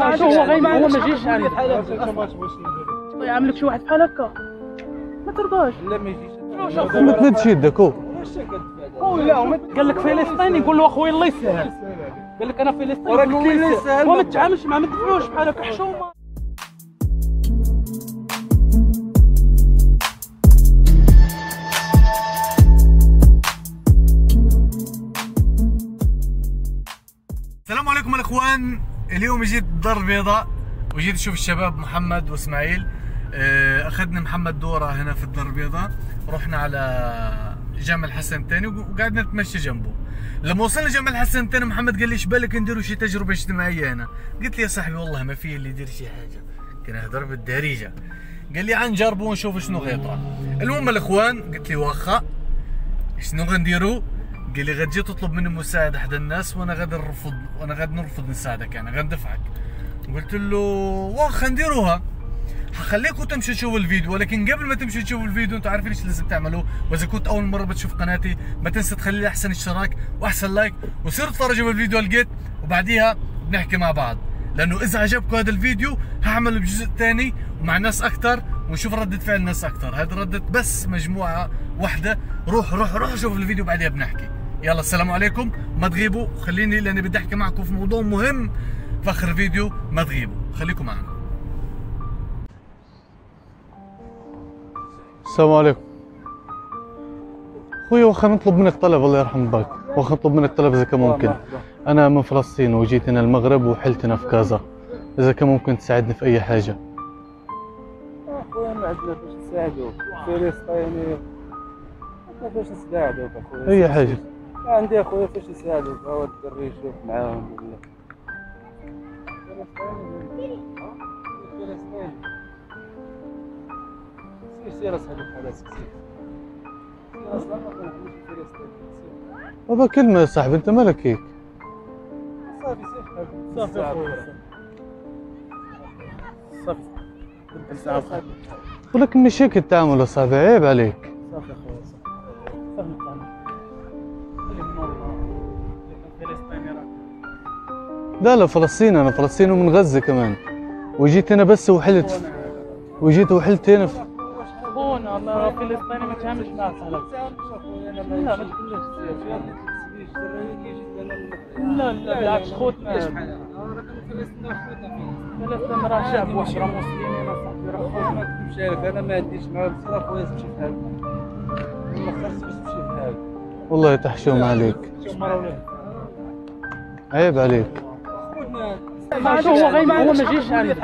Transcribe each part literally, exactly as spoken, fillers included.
ما هو غير هو ما جيش عندي طيب عامل لك شي واحد بحال هكا ما ترضاش. لا ما يجيش ما تمدش يدك. هو هو لا قال لك فلسطيني يقول له اخويا الله يسهل. قال لك انا فلسطيني يقول له الله يسهل. وما تتعاملش مع ما تدفعوش بحال هكا حشومه. السلام عليكم الاخوان. اليوم جيت الدار البيضاء وجيت اشوف الشباب محمد واسماعيل. اخذنا محمد دوره هنا في الدار البيضاء، رحنا على جامع الحسن الثاني وقعدنا نتمشى جنبه. لما وصلنا جامع الحسن الثاني محمد قال لي ايش بالك نديروا شي تجربه اجتماعيه هنا؟ قلت له يا صاحبي والله ما في اللي يدير شي حاجه، كنا نهضر بالدارجه. قال لي نجربوا ونشوفوا شنو غيطرا. المهم الاخوان قلت لي واخا شنو غنديروا؟ قال لي غتجي تطلب مني مساعده حدا الناس وانا غادي نرفض وانا غادي نرفض نساعدك، انا غندفعك. قلت له واخا نديروها، حخليكم تمشوا تشوفوا الفيديو، ولكن قبل ما تمشوا تشوفوا الفيديو انتم عارفين ايش لازم تعملوا. واذا كنت اول مره بتشوف قناتي ما تنسى تخلي لي احسن اشتراك واحسن لايك وصيروا تتفرجوا بالفيديو لقيت وبعديها بنحكي مع بعض، لانه اذا عجبكم هذا الفيديو هعمل الجزء الثاني ومع ناس اكثر ونشوف ردة فعل الناس اكثر. هذه ردة بس مجموعه واحده. روح روح روح شوف الفيديو بعديها بنحكي. يلا السلام عليكم، ما تغيبوا خليني لاني بدي احكي معكم في موضوع مهم في اخر الفيديو، ما تغيبوا خليكم معنا. السلام عليكم اخوي، واخا نطلب منك طلب الله يرحم باك، واخا نطلب منك طلب اذا كان ممكن. انا من فلسطين وجيت هنا المغرب وحلت هنا في كازا، اذا كان ممكن تساعدني في اي حاجه. اخويا ما عندنا فاش نساعدوك، فلسطيني ما فاش نساعدوك اخويا. اي حاجه عندي اخويا فاش نساعدوك، هو الدري يشوف معاهم ولا فلسطيني فلسطيني سير سير اصاحبي بحال سير سير اصلا ما كنعرفوش فلسطيني. بابا كلمه يا صاحبي انت مالك هيك؟ صافي سير صافي اخويا صافي صافي ولكن مش هيك التعامل يا صاحبي، عيب عليك. صافي اخويا صافي فهم التعامل. فلسطيني راه لا لا فلسطين، انا فلسطيني ومن غزه كمان، وجيت هنا بس وحلت وجيت وحلت هنا في خونا الله فلسطيني ما تفهمش معاه صاحبي. لا ما تقولش لا لا بالعكس خوتنا. فلسطين راه شعب واحد، راه مسلمين اصاحبي، راه خونا. ما تمشي لك، انا ما عنديش معاهم بصح اخويا تمشي بحالك، ما خاصكش تمشي بحالك. والله تحشوم عليك، عيب عليك. ما هو غير هو ما جيش عندي.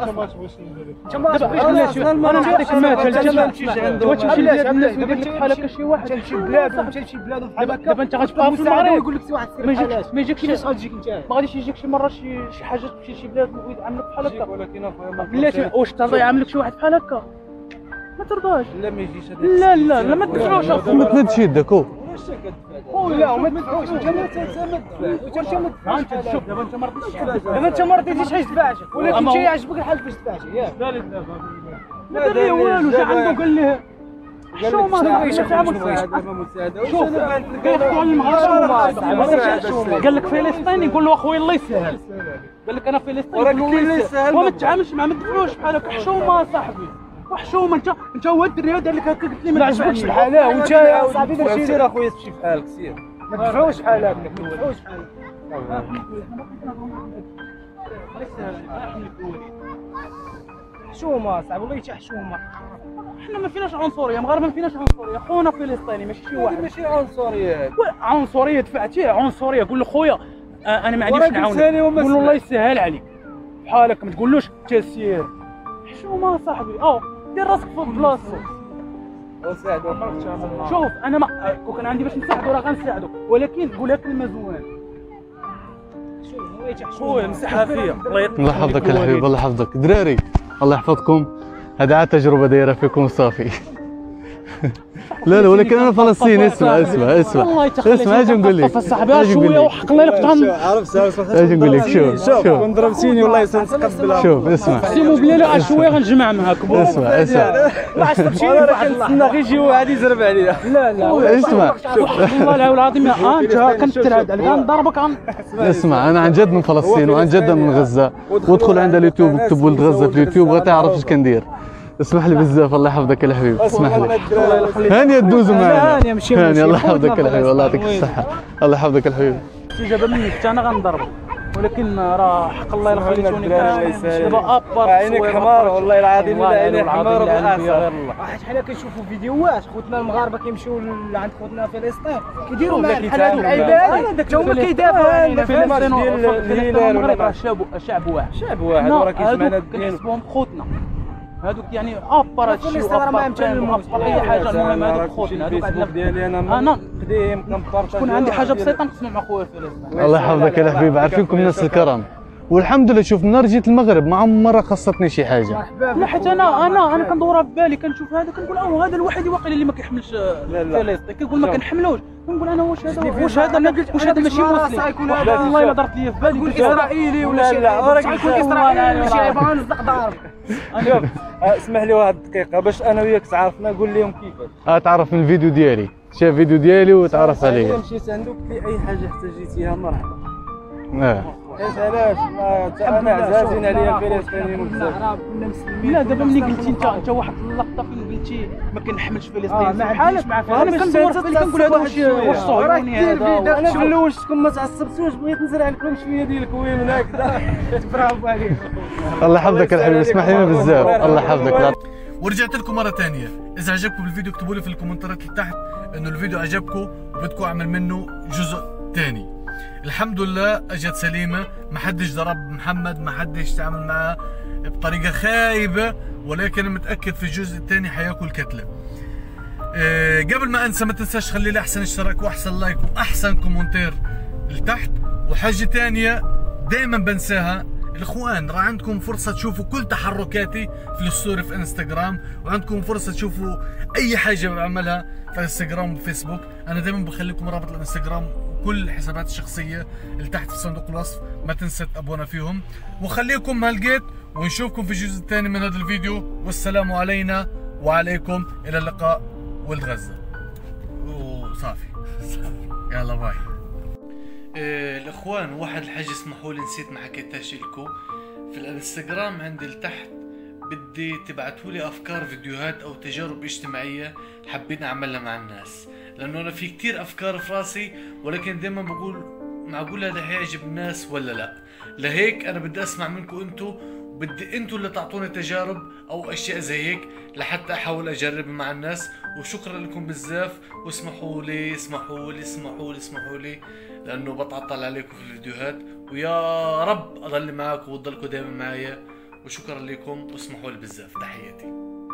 انا نعطيك المثل، تمشي لبلاد الناس ويدير لك بحال هكا شي واحد، تمشي لبلادهم تمشي لشي بلادهم بحال هكا. دابا انت غتبقى في المغرب ويقول لك شي واحد ما يجيكش ما يجيكش شي غتجيك انت، ما غاديش يجيك شي مره شي شي حاجه تمشي لشي بلاد ويعاملك بحال هكا. ولكن اخويا بلاتي واش ترضى يعاملك شي واحد بحال هكا؟ ما ترضاش. لا ما يجيش هذاك. لا لا لا ما تدفعوش اخويا، ما تمدش يدك. هو هو لا وما تدفعوش انت ما تدفعش انت ما تدفعش. انت شوف دابا انت ما رضيتش دابا انت ما رضيتيش حيت تدفعش، ولكن انت يعجبك الحال فاش تدفعش ياك. لا لا ما دار ليه والو، جا عنده قال ليه شو ما نبغيش تعمل فيه. شوف كيحكوا على المغرب قال لك فلسطيني يقول له اخويا الله يسهل. قال لك انا فلسطيني يقول له الله يسهل. وما تتعاملش مع ما تدفعوش بحال هكا حشومه صاحبي، وحشومه. انت انت هو الدري هذا اللي قلت لي ما عجبكش الحاله وانت يا صاحبي دير سير اخويا تمشي بحالك سير، ما تدفعوش بحال هكا، ما تدفعوش بحال هكا. حشومه صاحبي والله حتى حشومه. احنا ما فيناش عنصريه، مغاربه ما فيناش عنصريه، خونا فلسطيني ماشي شي واحد. ماشي عنصريه، عنصريه دفعتيه عنصريه. قول له خويا انا ما عنديش نعاونك، قول له الله يسهل عليك بحال هكا، ما تقولوش انت سير. حشومه صاحبي، اه دير راسك في بلاصتو وساعدو. شوف انا ما كون كان عندي باش نساعدو راه غنساعدو، ولكن قولها كلمه زوينه. خويا مسحها فيا. الله يحفظك يا حبيبي، الله يحفظك. دراري الله يحفظكم، هذه عاد تجربه دايره فيكم صافي. لا لا ولكن انا فلسطيني. اسمع اسمع اسمع اسمع اجي نقول لك صاحبي شويه وحق الله يقطعن. عرفت عرفت اجي نقول لك شوف شوف شوف كون ضربتيني والله سنتقبلها. شوف اسمع سيمو بليله شويه غنجمع معاكم. اسمع اسمع ما عصبتيني واحد الله. كنتسنى غير يجي واحد يزرب عليا. لا لا اسمع والله العظيم انت كنترعد عليك غنضربك. اسمع انا عن جد من فلسطين وعن جد من غزه. وادخل عند اليوتيوب واكتب ولد غزه في اليوتيوب غتعرف ايش كندير. اسمح لي بزاف الله يحفظك يا الحبيب. اسمح لي هاني تدوزوا معنا. هاني الله يحفظك يا الحبيب الله يعطيك الصحه. الله يحفظك يا الحبيب. استجابه منك حتى انا غنضربك ولكن راه حق الله الا خليتوني دابا ابار. عينيك حمار والله العظيم الا عينيك حمار غير الله. واحد حنا كنشوفوا فيديوهات خوتنا المغاربه كيمشيو عند خوتنا فلسطين كيديروا مع بحال هادو العباد حتى هما كيدافعوا علينا. فلسطين ديال المغرب راه شعب شعب واحد. شعب واحد وراه كيسمعنا هادوك كنحسبوهم خوتنا. هادوك يعني ابار هادشي وابار اي حاجه. المهم هادوك خوتنا هادوك عندنا ديالي انا انا قديم كنبارطاجي. تكون عندي حاجه بسيطه نقسمها مع خويا فلسطين. الله يحفظك يا الحبيب. عارفينكم الناس الكرم والحمد لله. شوف من نهار جيت المغرب ما عم مره خصتني شي حاجه. لا حتى انا انا انا كندورها في بالي كنشوف هذا كنقول اه هذا الوحيد واقيلا اللي ما كيحملش فلسطين. كنقول ما كنحملوش كنقول انا واش هذا واش هذا واش هذا ماشي مسلم. والله الا دارت لي في بالي قلت اسرائيلي ولا شي. لا راك يكون اسرائيلي ولا شي يبغى نصدق ضاربك. شوف اسمح لي واحد الدقيقه باش انا وياك تعرفنا قول لهم كيفاش. اه تعرف من الفيديو ديالي. شاف فيديو ديالي وتعرف عليا. مشيت عنده قلت لي اي حاجه احتاجيتيها مرحبا. اه علاش علاش انا عزازين عليا الفلسطينيين بزاف. لا دابا ملي قلتي انت انت واحد اللقطه فين قلتي ما كنحملش فلسطين بحال انا كندور في بالي كنقول هذا واش واش صهيوني هذا. انا بلوشتكم ما تعصبتوش بغيت نزرع لكم شويه ديال الكوين من هكذا. برافو عليك الله يحفظك يا الحبيب. اسمح لنا بزاف الله يحفظك. ورجعت لكم مره ثانيه. اذا عجبكم الفيديو اكتبوا لي في الكومنتات اللي تحت انه الفيديو عجبكم وبدكم اعمل منه جزء ثاني. الحمد لله اجت سليمه. ما حدش ضرب محمد ما حدش تعامل معاه بطريقه خايبه ولكن متاكد في الجزء الثاني حياكل كتله. أه قبل ما انسى ما تنساش خلي لي احسن اشتراك واحسن لايك واحسن كومنتير لتحت. وحاجه ثانيه دائما بنساها الاخوان راه عندكم فرصه تشوفوا كل تحركاتي في الستوري في انستغرام وعندكم فرصه تشوفوا اي حاجه بعملها في انستغرام وفيسبوك. انا دائما بخليكم رابط الانستغرام وكل الحسابات الشخصيه اللي تحت في صندوق الوصف ما تنسى تابونا فيهم. وخليكم هالقيت ونشوفكم في الجزء الثاني من هذا الفيديو. والسلام علينا وعليكم. الى اللقاء. ولد غزه. وصافي يلا باي. إيه الاخوان واحد الحاجه اسمحوا لي نسيت ما حكيتهاش لكم. في الانستغرام عندي لتحت بدي تبعتوا لي افكار فيديوهات او تجارب اجتماعيه حابين اعملها مع الناس. لانه انا في كتير افكار في راسي ولكن دائما بقول معقول هذا حيعجب الناس ولا لا. لهيك انا بدي اسمع منكم انتم وبدي انتم اللي تعطوني تجارب او اشياء زي هيك لحتى احاول اجربها مع الناس. وشكرا لكم بزاف واسمحوا لي اسمحوا لي اسمحوا لي اسمحوا لي لانه بتعطل عليكم في الفيديوهات. ويا رب اضل معاكم وتضلكم دائما معايا. وشكرا لكم واسمحوا لي بزاف. تحياتي.